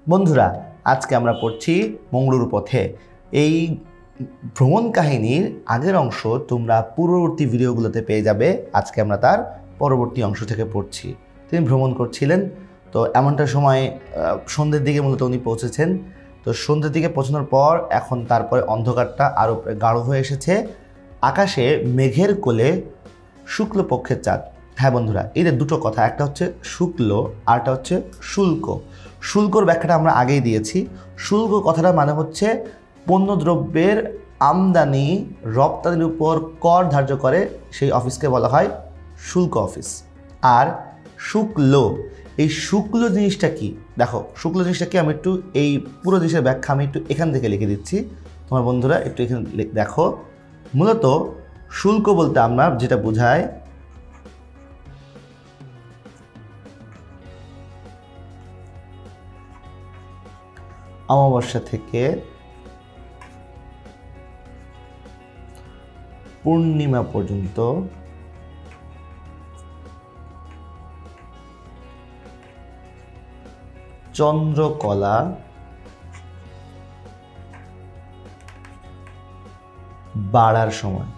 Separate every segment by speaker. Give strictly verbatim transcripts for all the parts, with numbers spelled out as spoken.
Speaker 1: বন্ধুরা আজকে আমরা পড়ছি মঙ্গলুর পথে। এই ভ্রমণ কাহিনীর আগের অংশ তোমরা পূর্ববর্তী ভিডিওগুলোতে পেয়ে যাবে। আজকে আমরা তার পরবর্তী অংশ থেকে পড়ছি। তিনি ভ্রমণ করছিলেন, তো এমনটা সময় সন্ধ্যের দিকে মূলত উনি পৌঁছেছেন। তো সন্ধ্যের দিকে পৌঁছানোর পর এখন তারপরে অন্ধকারটা আরও গাঢ় হয়ে এসেছে। আকাশে মেঘের কোলে শুক্লপক্ষের চাঁদ। হ্যাঁ বন্ধুরা, এই যে দুটো কথা, একটা হচ্ছে শুক্ল আরটা হচ্ছে শুল্ক। শুল্কর ব্যাখ্যাটা আমরা আগেই দিয়েছি। শুল্ক কথাটা মানে হচ্ছে পণ্যদ্রব্যের আমদানি রপ্তানির উপর কর ধার্য করে সেই অফিসকে বলা হয় শুল্ক অফিস। আর শুক্ল, এই শুক্ল জিনিসটা কি? দেখো শুক্ল জিনিসটা কি, আমি একটু এই পুরো জিনিসের ব্যাখ্যা আমি একটু এখান থেকে লিখে দিচ্ছি। তোমার বন্ধুরা একটু এখানে দেখো। মূলত শুল্ক বলতে আমরা যেটা বোঝাই, অমাবস্যা থেকে পূর্ণিমা পর্যন্ত চন্দ্রকলা বাড়ার সময়।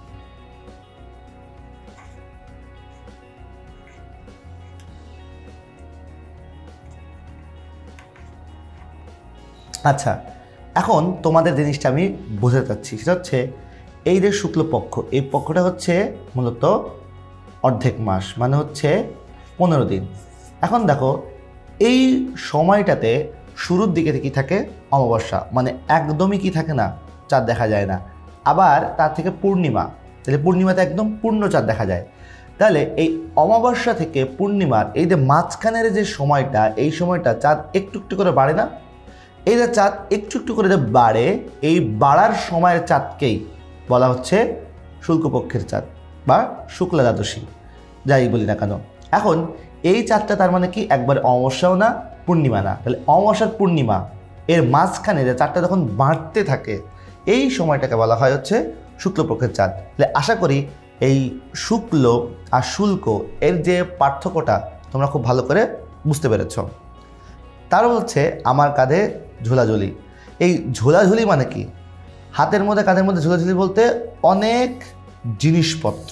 Speaker 1: আচ্ছা, এখন তোমাদের জিনিসটা আমি বোঝাতে চাচ্ছি, সেটা হচ্ছে এই যে শুক্লপক্ষ, এই পক্ষটা হচ্ছে মূলত অর্ধেক মাস, মানে হচ্ছে পনেরো দিন। এখন দেখো এই সময়টাতে শুরুর দিকে কি থাকে? অমাবস্যা, মানে একদমই কি থাকে না, চাঁদ দেখা যায় না। আবার তার থেকে পূর্ণিমা, তাহলে পূর্ণিমাতে একদম পূর্ণ চাঁদ দেখা যায়। তাহলে এই অমাবস্যা থেকে পূর্ণিমার এই যে মাঝখানের যে সময়টা, এই সময়টা চাঁদ একটু একটু করে বাড়ে না? এই যে চাঁদ একটু একটু করে যে বাড়ে, এই বাড়ার সময়ের চাঁদকেই বলা হচ্ছে শুল্কপক্ষের চাঁদ বা শুক্লা দ্বাদশী, যাই বলি না কেন। এখন এই চাঁদটা তার মানে কি একবার অমাবস্যাও না পূর্ণিমা না, তাহলে অমাবস্যার পূর্ণিমা এর মাঝখানে যে চাঁদটা যখন বাড়তে থাকে, এই সময়টাকে বলা হয় হচ্ছে শুক্লপক্ষের চাঁদ। তাহলে আশা করি এই শুক্ল আর শুল্ক এর যে পার্থক্যটা তোমরা খুব ভালো করে বুঝতে পেরেছ। তার হচ্ছে আমার কাঁধে ঝোলাঝুলি। এই ঝোলাঝুলি মানে কি? হাতের মধ্যে কাঁধের মধ্যে ঝোলাঝুলি বলতে অনেক জিনিসপত্র,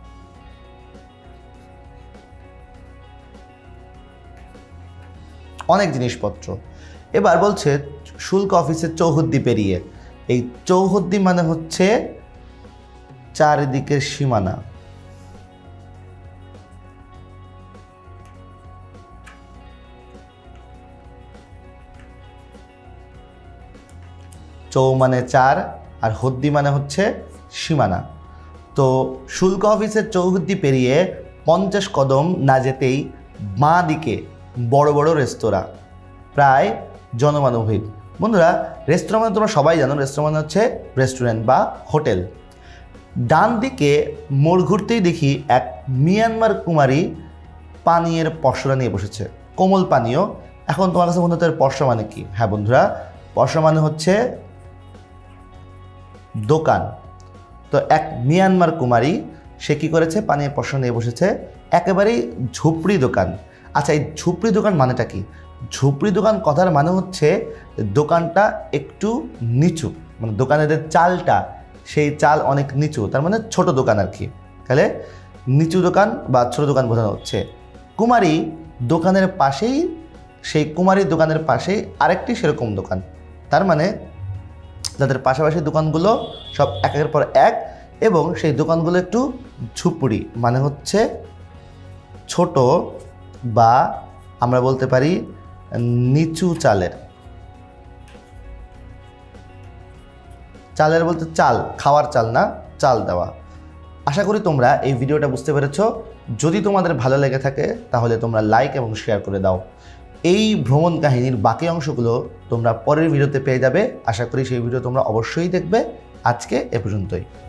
Speaker 1: অনেক জিনিসপত্র। এবার বলছে শুল্ক অফিসের চৌহদ্দি পেরিয়ে। এই চৌহদ্দি মানে হচ্ছে চারিদিকের সীমানা। চৌ মানে চার আর হদ্দি মানে হচ্ছে সীমানা। তো শুল্ক অফিসের চৌহদ্দি পেরিয়ে পঞ্চাশ কদম না যেতেই বাঁ দিকে বড় বড় রেস্তোরাঁ, প্রায় জনমানবহীন। বন্ধুরা রেস্তোরাঁ মানে তোমরা সবাই জানো, রেস্তোরাঁ মানে হচ্ছে রেস্টুরেন্ট বা হোটেল। ডান দিকে মোড় ঘুরতেই দেখি এক মিয়ানমার কুমারী পানীয়ের পসরা নিয়ে বসেছে, কোমল পানীয়। এখন তোমার কাছে বন্ধুদের পসরা মানে কি? হ্যাঁ বন্ধুরা, পসরা মানে হচ্ছে দোকান। তো এক মিয়ানমার কুমারী সে কী করেছে? পানীয় পসরা নিয়ে বসেছে, একেবারেই ঝুপড়ি দোকান। আচ্ছা, এই ঝুপড়ি দোকান মানেটা কি? ঝুপড়ি দোকান কথার মানে হচ্ছে দোকানটা একটু নিচু, মানে দোকানের যে চালটা সেই চাল অনেক নিচু, তার মানে ছোট দোকান আর কি। তাহলে নিচু দোকান বা ছোট দোকান বোঝানো হচ্ছে। কুমারী দোকানের পাশেই, সেই কুমারীর দোকানের পাশেই আরেকটি সেরকম দোকান, তার মানে যাদের পাশাপাশি দোকানগুলো সব একের পর এক, এবং সেই দোকানগুলো একটু ঝুপড়ি, মানে হচ্ছে ছোট বা আমরা বলতে পারি নিচু চালের। চালের বলতে চাল, খাওয়ার চাল না, চাল দেওয়া। আশা করি তোমরা এই ভিডিওটা বুঝতে পেরেছ। যদি তোমাদের ভালো লেগে থাকে তাহলে তোমরা লাইক এবং শেয়ার করে দাও। এই ভ্রমণ কাহিনীর বাকি অংশগুলো তোমরা পরের ভিডিওতে পেয়ে যাবে। আশা করি সেই ভিডিও তোমরা অবশ্যই দেখবে। আজকে এ পর্যন্তই।